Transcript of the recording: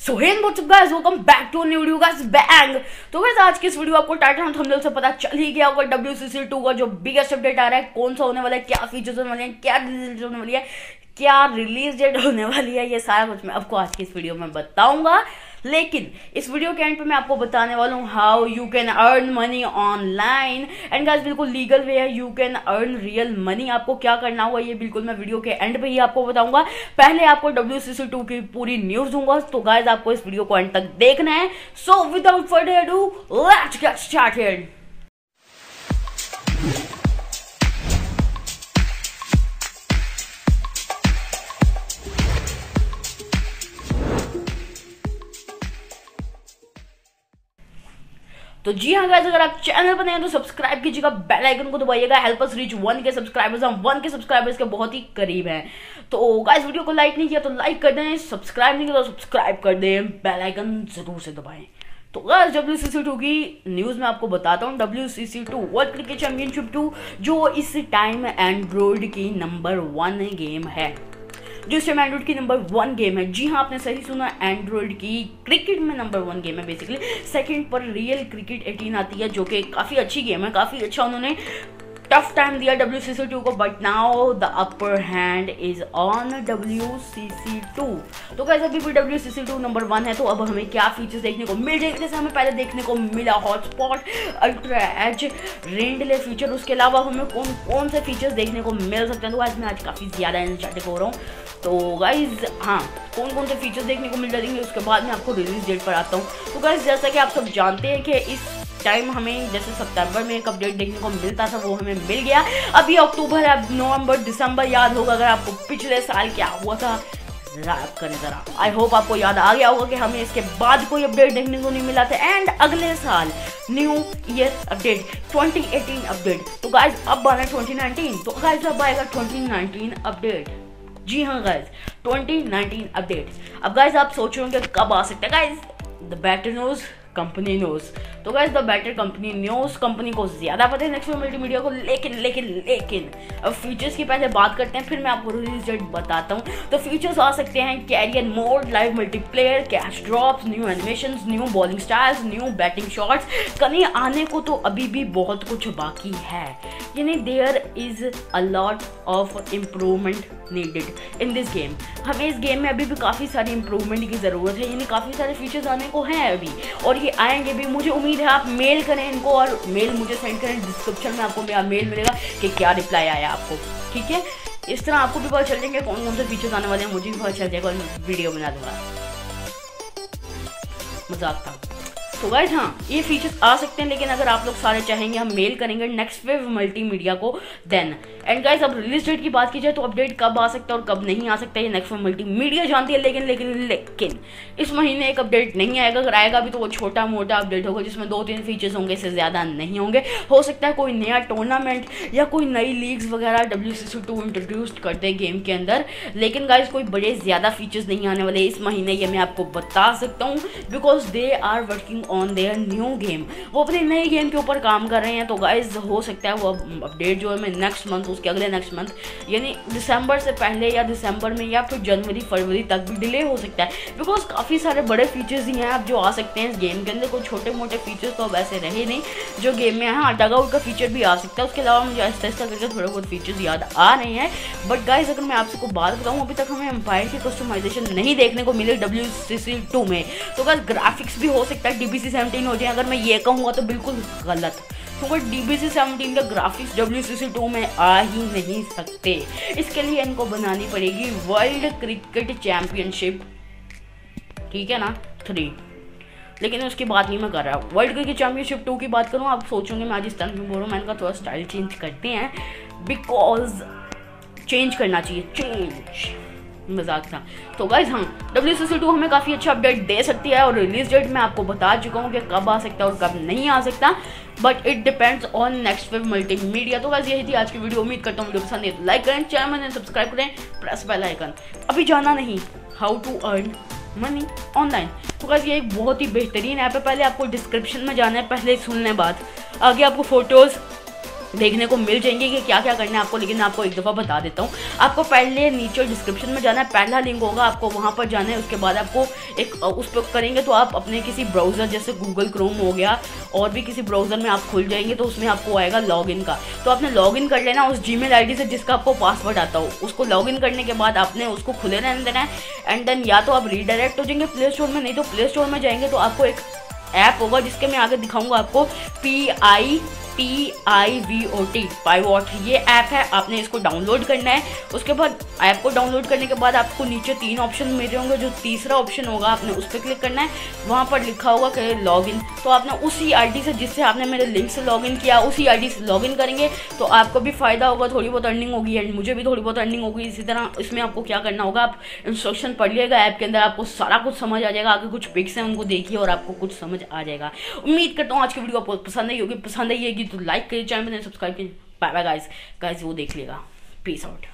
So hey what's up guys, welcome back to new video guys bang. तो guys आज की इस वीडियो आपको टाइटल और थंबनेल से पता चल ही गया होगा WCC 2 का जो बिगेस्ट अपडेट आ रहा है, कौन सा होने वाला है, क्या फीचर्स होने वाले हैं, क्या रिलीज होने वाली है, क्या रिलीज डेट होने वाली है, ये सारा कुछ मैं आपको आज की इस वीडियो में बताऊंगा। लेकिन इस वीडियो के एंड पे मैं आपको बताने वाला हूँ how you can earn money online and guys बिल्कुल लीगल वे है, you can earn real money. आपको क्या करना होगा ये बिल्कुल मैं वीडियो के एंड पे ही आपको बताऊंगा। पहले आपको WCC 2 की पूरी न्यूज दूंगा, तो गाइस आपको इस वीडियो को एंड तक देखना है। So without further ado let's get started. तो जी हाँ गाइस, अगर आप चैनल पर नए हैं तो सब्सक्राइब कीजिएगा, बेल आइकन को दबाइएगा। Help us reach 1K subscribers. हम 1K सब्सक्राइबर्स के बहुत ही करीब हैं। तो गाइस वीडियो को लाइक नहीं किया तो लाइक कर दें, सब्सक्राइब नहीं किया तो सब्सक्राइब कर दें, बेल आइकन जरूर से दबाएं। तो गाइस WCC 2 की न्यूज़ में आपको बताता हूँ। WCC 2 वर्ल्ड क्रिकेट चैंपियनशिप 2 जो इस टाइम एंड्रॉइड की नंबर 1 गेम है, जो इस टाइम एंड्रॉइड की नंबर 1 गेम है। जी हाँ, आपने सही सुना, एंड्रॉइड की क्रिकेट में नंबर 1 गेम है। बेसिकली सेकंड पर रियल क्रिकेट 18 आती है, जो कि काफ़ी अच्छी गेम है, काफ़ी अच्छा उन्होंने टफ टाइम दिया WCC 2 को, but now the upper hand is on WCC 2। तो कैसे अभी भी WCC 2 नंबर 1 है, तो अब हमें क्या फीचर्स देखने को मिल जाएंगे। जैसे हमें पहले देखने को मिला Hotspot, ultra edge, rain delay feature, उसके अलावा हमें कौन कौन से फीचर्स देखने को मिल सकते हैं। तो आज मैं काफ़ी ज़्यादा एनर्जेटिक हो रहा हूँ। तो गाइज हाँ, कौन कौन से फीचर्स देखने को मिल जाएंगे उसके बाद मैं आपको रिलीज डेट पर आता हूँ। तो गाइज जैसा कि आप सब जानते हैं कि इस टाइम हमें जैसे सितंबर में एक अपडेट देखने को मिलता था, वो हमें मिल गया। अभी अक्टूबर है, अब नवंबर दिसंबर याद होगा अगर आपको पिछले साल क्या हुआ था, याद करें जरा। आई होप आपको याद आ गया होगा कि हमें इसके बाद कोई अपडेट देखने को नहीं मिला था। एंड अगले साल न्यू ईयर अपडेट 2018 अपडेट। तो गाइज अब आना 2019, तो गाइज अब आएगा 2019 अपडेट। जी हाँ गाइज 2019 अपडेट। अब गाइज आप सोच रहे होंगे कब आ सकता है। Guys the better news company news. तो guys the better company news, company को ज्यादा पता है नेक्स्ट मल्टीमीडिया को। लेकिन अब फीचर्स की पहले बात करते हैं, फिर मैं आपको रिलीज डेट बताता हूँ। तो फीचर्स आ सकते हैं career mode, live multiplayer, cash drops, new animations, new bowling styles, new batting shots. कहीं आने को तो अभी भी बहुत कुछ बाकी है, यानी there is a lot of improvement needed in this game. हमें इस गेम में अभी भी काफ़ी सारी इंप्रूवमेंट की ज़रूरत है, यानी काफ़ी सारे फीचर्स आने को हैं अभी, और ये आएंगे भी। मुझे उम्मीद है आप मेल करें इनको, और मेल मुझे सेंड करें। डिस्क्रिप्शन में आपको मेरा मेल मिलेगा कि क्या रिप्लाई आया आपको, ठीक है। इस तरह आपको भी पता चल जाएंगे कौन कौन से फीचर्स आने वाले हैं, मुझे भी पता चल जाएगा और मैं वीडियो बना दूंगा। मजाक था। तो गाइस हाँ, ये फीचर्स आ सकते हैं, लेकिन अगर आप लोग सारे चाहेंगे हम मेल करेंगे नेक्स्ट वेव मल्टीमीडिया को देन। एंड गाइस अब रिलीज डेट की बात की जाए तो अपडेट कब आ सकता है और कब नहीं आ सकता है ये नेक्स्ट वेव मल्टीमीडिया जानती है। लेकिन इस महीने एक अपडेट नहीं आएगा। अगर आएगा भी तो वो छोटा मोटा अपडेट होगा, जिसमें 2-3 फीचर्स होंगे, इससे ज़्यादा नहीं होंगे। हो सकता है कोई नया टूर्नामेंट या कोई नई लीग्स वगैरह WCC 2 इंट्रोड्यूस कर दे गेम के अंदर, लेकिन गाइस कोई बड़े ज़्यादा फीचर्स नहीं आने वाले इस महीने, ये मैं आपको बता सकता हूँ, because they are working on their new game. वो अपने नए गेम के ऊपर काम कर रहे हैं। तो गाइज हो सकता है वो अपडेट जो है मैं नेक्स्ट मंथ, उसके अगले नेक्स्ट मंथ, यानी दिसंबर से पहले या दिसंबर में या फिर जनवरी फरवरी तक भी डिले हो सकता है, बिकॉज काफ़ी सारे बड़े फीचर्स ही हैं अब जो आ सकते हैं इस गेम के अंदर। कोई छोटे मोटे फीचर्स तो अब ऐसे रहे नहीं जो गेम में है। हाँ, डगआउट का फीचर भी आ सकता है, उसके अलावा मुझे आहिस्ता आहिस्ता करके थोड़े बहुत फीचर्स याद आ रहे हैं। बट गाइज अगर मैं आपसे को बात बताऊँ, अभी तक हमें एम्पायर की कस्टमाइजेशन नहीं देखने को मिले WCC 2 में। तो गाइज ग्राफिक्स भी हो सकता है DBC 17 हो जाए। अगर मैं ये कहूँगा तो बिल्कुल गलत, क्योंकि DBC 17 का ग्राफिक्स WCC 2 में आ ही नहीं सकते। इसके लिए इनको बनानी पड़ेगी वर्ल्ड क्रिकेट चैंपियनशिप, ठीक है ना, 3। लेकिन उसकी बात नहीं मैं कर रहा हूँ। वर्ल्ड क्रिकेट चैंपियनशिप 2 की बात करूँ, आप सोचोगे मैं आज इस तरह में बोल रहा हूँ, मैं इनका थोड़ा स्टाइल चेंज करते हैं, बिकॉज चेंज करना चाहिए, चेंज। मजाक था। तो गाइज हाँ, WCC 2 हमें काफ़ी अच्छा अपडेट दे सकती है, और रिलीज डेट मैं आपको बता चुका हूँ कि कब आ सकता है और कब नहीं आ सकता, but it depends on next wave multimedia. तो गाइज यही थी आज की वीडियो। उम्मीद करता हूँ वीडियो पसंद है तो लाइक करें, चैनल में सब्सक्राइब करें, प्रेस बेल आइकन। अभी जाना नहीं, how to earn money online. तो गाइज ये एक बहुत ही बेहतरीन ऐप है। पहले आपको डिस्क्रिप्शन में जाना है, पहले सुनने बाद आगे आपको फोटोज़ देखने को मिल जाएंगे कि क्या क्या करना है आपको। लेकिन मैं आपको एक दफ़ा बता देता हूँ। आपको पहले नीचे डिस्क्रिप्शन में जाना है, पहला लिंक होगा, आपको वहाँ पर जाना है। उसके बाद आपको एक उस पर करेंगे तो आप अपने किसी ब्राउज़र जैसे गूगल क्रोम हो गया और भी किसी ब्राउज़र में आप खुल जाएंगे तो उसमें आपको आएगा लॉगिन का। तो आपने लॉगिन कर लेना उस जीमेल आईडी से जिसका आपको पासवर्ड आता हो। उसको लॉगिन करने के बाद आपने उसको खुले रहने देना है एंड देन या तो आप रीडायरेक्ट हो जाएंगे प्ले स्टोर में, नहीं तो प्ले स्टोर में जाएंगे तो आपको एक ऐप होगा जिसके मैं आगे दिखाऊंगा आपको, PIVOT पाइवॉट ये ऐप है। आपने इसको डाउनलोड करना है। उसके बाद ऐप को डाउनलोड करने के बाद आपको नीचे 3 ऑप्शन मिल रहे होंगे। जो तीसरा ऑप्शन होगा आपने उस पर क्लिक करना है। वहाँ पर लिखा होगा कि लॉगिन, तो आपने उसी आईडी से जिससे आपने मेरे लिंक से लॉगिन किया उसी आईडी से लॉगिन करेंगे तो आपको भी फ़ायदा होगा, थोड़ी बहुत अर्निंग होगी एंड मुझे भी थोड़ी बहुत अर्निंग होगी। इसी तरह इसमें आपको क्या करना होगा, आप इंस्ट्रक्शन पढ़ लिएगा ऐप के अंदर, आपको सारा कुछ समझ आ जाएगा। आगे कुछ पिक्स हैं उनको देखिए और आपको कुछ समझ आ जाएगा। उम्मीद करता हूँ आज की वीडियो आपको पसंद आई होगी। पसंद आई होगी तो लाइक करिए, चैनल में सब्सक्राइब करिए। बाय बाय गाइस, वो देख लेगा। Peace out.